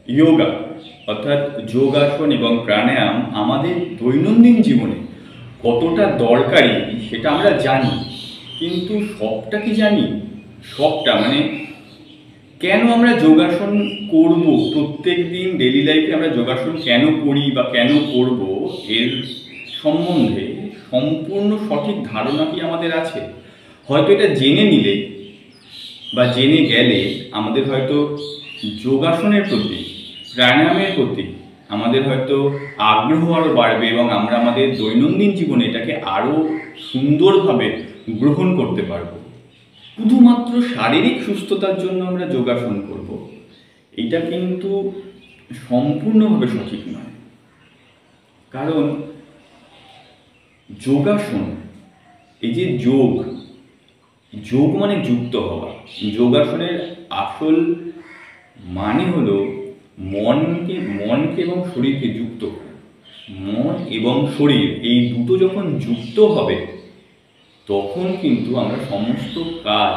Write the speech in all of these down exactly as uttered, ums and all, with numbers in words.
যোগা অর্থাৎ যোগাসন এবং প্রাণায়াম আমাদের দৈনন্দিন জীবনে কতটা দরকারি সেটা আমরা জানি, কিন্তু সবটা কি জানি? সবটা মানে কেন আমরা যোগাসন করব, প্রত্যেক দিন ডেইলি লাইফে আমরা যোগাসন কেন করি বা কেন করব, এর সম্বন্ধে সম্পূর্ণ সঠিক ধারণা কি আমাদের আছে? হয়তো এটা জেনে নিলে বা জেনে গেলে আমাদের হয়তো যোগাসনের প্রতি, প্রাণায়ামের প্রতি আমাদের হয়তো আগ্রহ আরও বাড়বে এবং আমরা আমাদের দৈনন্দিন জীবনে এটাকে আরও সুন্দরভাবে গ্রহণ করতে পারব। শুধুমাত্র শারীরিক সুস্থতার জন্য আমরা যোগাসন করব, এটা কিন্তু সম্পূর্ণভাবে সঠিক নয়। কারণ যোগাসন, এই যে যোগ, যোগ মানে যুক্ত হওয়া। যোগাসনের আসল মানে হলো মনকে মনকে এবং শরীরকে যুক্ত করা। মন এবং শরীর এই দুটো যখন যুক্ত হবে তখন কিন্তু আমরা সমস্ত কাজ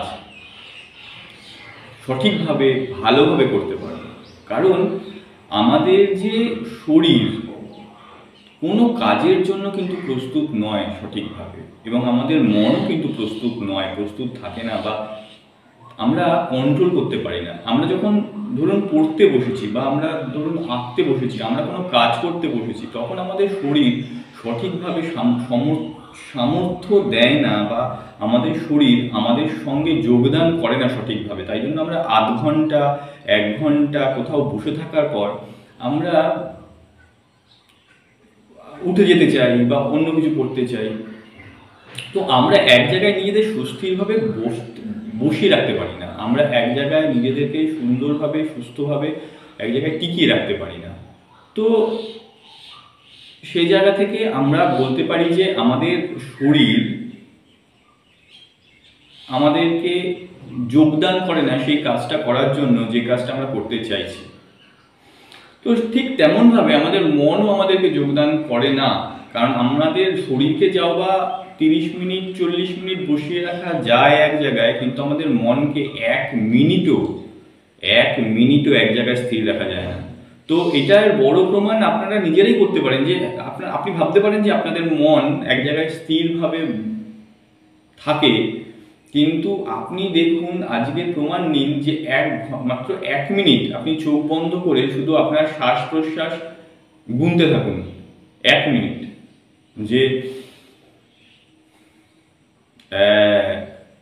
সঠিকভাবে ভালোভাবে করতে পারব। কারণ আমাদের যে শরীর কোনো কাজের জন্য কিন্তু প্রস্তুত নয় সঠিকভাবে, এবং আমাদের মনও কিন্তু প্রস্তুত নয়, প্রস্তুত থাকে না, বা আমরা কন্ট্রোল করতে পারি না। আমরা যখন ধরুন পড়তে বসেছি বা আমরা ধরুন আঁকতে বসেছি, আমরা কোনো কাজ করতে বসেছি, তখন আমাদের শরীর সঠিকভাবে সামর্থ্য দেয় না, বা আমাদের শরীর আমাদের সঙ্গে যোগদান করে না সঠিকভাবে। তাই জন্য আমরা আধ ঘন্টা এক ঘন্টা কোথাও বসে থাকার পর আমরা উঠে যেতে চাই বা অন্য কিছু করতে চাই। তো আমরা এক জায়গায় নিজেদের সুস্থিরভাবে বসিয়ে রাখতে পারি না, আমরা এক জায়গায় নিজেদেরকে সুন্দরভাবে সুস্থভাবে এক জায়গায় টিকিয়ে রাখতে পারি না। তো সেই জায়গা থেকে আমরা বলতে পারি যে আমাদের শরীর আমাদেরকে যোগদান করে না সেই কাজটা করার জন্য যে কাজটা আমরা করতে চাইছি। তো ঠিক তেমনভাবে আমাদের মনও আমাদেরকে যোগদান করে না, কারণ আমাদের শরীরকে যাও বা তিরিশ মিনিট চল্লিশ মিনিট বসিয়ে রাখা যায় এক জায়গায়, কিন্তু আমাদের মনকে এক মিনিটও এক মিনিটও এক জায়গায় স্থির রাখা যায় না। তো এটার বড় প্রমাণ আপনারা নিজেরাই করতে পারেন যে আপনার আপনি ভাবতে পারেন যে আপনাদের মন এক জায়গায় স্থিরভাবে থাকে, কিন্তু আপনি দেখুন আজকের প্রমাণ নিন যে এক মাত্র এক মিনিট আপনি চোখ বন্ধ করে শুধু আপনার শ্বাস প্রশ্বাস গুনতে থাকুন। এক মিনিট, যে এক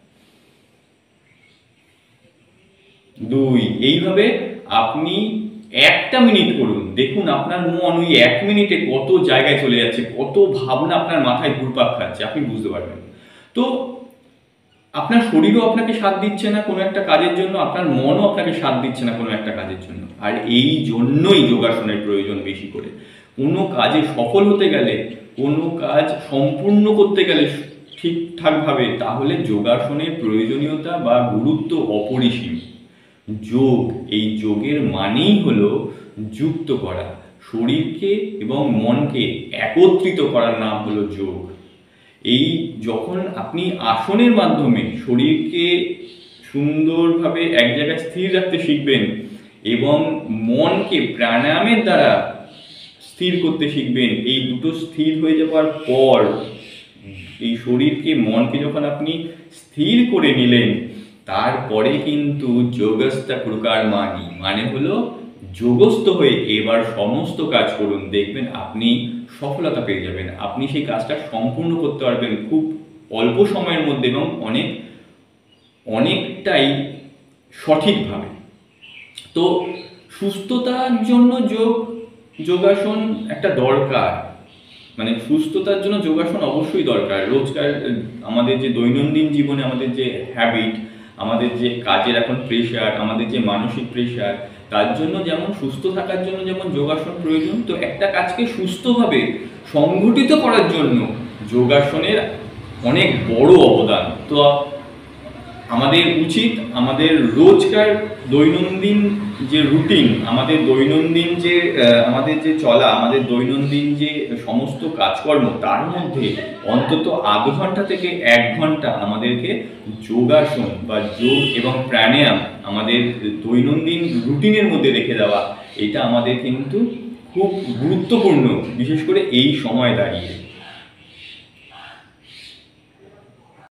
দুই, এইভাবে আপনি একটা মিনিট করুন, দেখুন আপনার মন ওই এক মিনিটে কত জায়গায় চলে যাচ্ছে, কত ভাবনা আপনার মাথায় ঘুরপাক খাচ্ছে, আপনি বুঝতে পারবেন। তো আপনার শরীরও আপনাকে সাথ দিচ্ছে না কোনো একটা কাজের জন্য, আপনার মনও আপনাকে সাথ দিচ্ছে না কোনো একটা কাজের জন্য। আর এই জন্যই যোগাসনের প্রয়োজন বেশি করে। কোনো কাজে সফল হতে গেলে, কোনো কাজ সম্পূর্ণ করতে গেলে ঠিকঠাকভাবে, তাহলে যোগাসনের প্রয়োজনীয়তা বা গুরুত্ব অপরিসীম। যোগ, এই যোগের মানেই হলো যুক্ত করা, শরীরকে এবং মনকে একত্রিত করার নাম হলো যোগ। এই যখন আপনি আসনের মাধ্যমে শরীরকে সুন্দরভাবে এক জায়গায় স্থির রাখতে শিখবেন এবং মনকে প্রাণায়ামের দ্বারা স্থির করতে শিখবেন, এই দুটো স্থির হয়ে যাওয়ার পর এই শরীরকে মনকে যখন আপনি স্থির করে নিলেন, তারপরে কিন্তু যোগস্থ কর্মাণি মানে হলো যোগস্থ হয়ে এবার সমস্ত কাজ করুন, দেখবেন আপনি সফলতা পেয়ে যাবেন। আপনি সেই কাজটা সম্পূর্ণ করতে পারবেন খুব অল্প সময়ের মধ্যে এবং অনেক অনেকটাই সঠিকভাবে। তো সুস্থতার জন্য যোগ যোগাসন একটা দরকার, মানে সুস্থতার জন্য যোগাসন অবশ্যই দরকার। রোজকার আমাদের যে দৈনন্দিন জীবনে আমাদের যে হ্যাবিট, আমাদের যে কাজের এখন প্রেশার, আমাদের যে মানসিক প্রেশার, তার জন্য যেমন সুস্থ থাকার জন্য যেমন যোগাসন প্রয়োজন, তো একটা কাজকে সুস্থভাবে সংগঠিত করার জন্য যোগাসনের অনেক বড় অবদান। তো আমাদের উচিত আমাদের রোজকার দৈনন্দিন যে রুটিন, আমাদের দৈনন্দিন যে আমাদের যে চলা, আমাদের দৈনন্দিন যে সমস্ত কাজকর্ম, তার মধ্যে অন্তত আধ ঘন্টা থেকে এক ঘন্টা আমাদেরকে যোগাসন বা যোগ এবং প্রাণায়াম আমাদের দৈনন্দিন রুটিনের মধ্যে রেখে দেওয়া, এটা আমাদের কিন্তু খুব গুরুত্বপূর্ণ, বিশেষ করে এই সময় দাঁড়িয়ে।